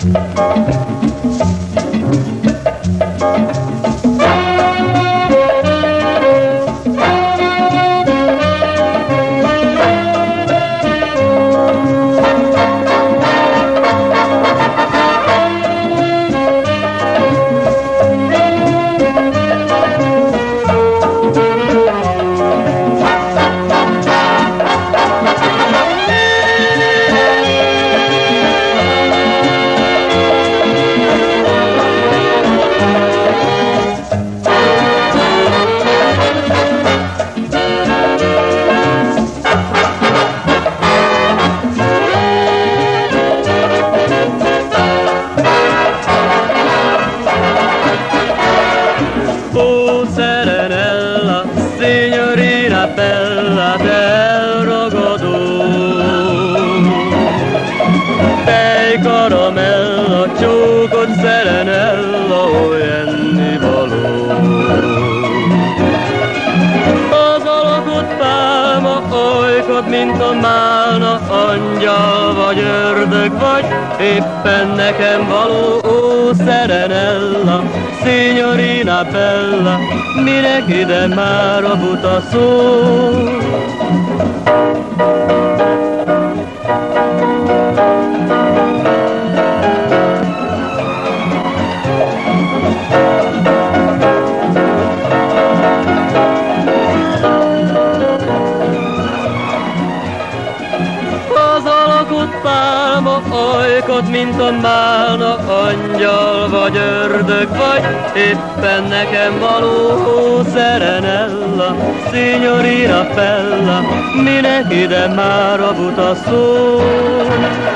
Serenella, signorina bella del rogodù, dei coromello, ciucot serenello, enni való. Az pálma, olykod, mint a málna, angyal vagy ördög vagy, éppen nekem való, ó Serenella, signorina bella, minek ide már a buta szó? Az alakott pálma, olykod, mint a málna, angyal vagy ördög vagy, éppen nekem való, Serenella, signorina bella, minek ide már a buta szó?